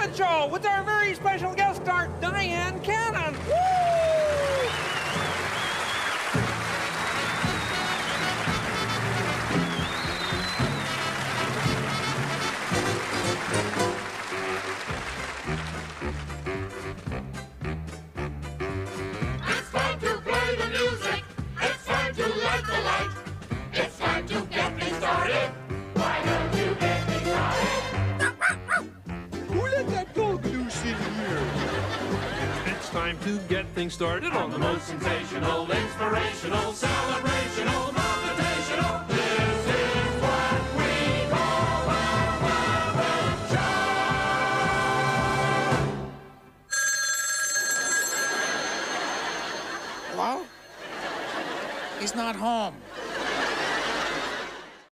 Muppet Show with our very special guest star, Dyan Cannon. Woo! It's time to play the music. It's time to light the light. It's time to get things started. Why don't you get things started? Who let that dog loose in here? It's time to get things started on The most sensational, inspirational, celebrational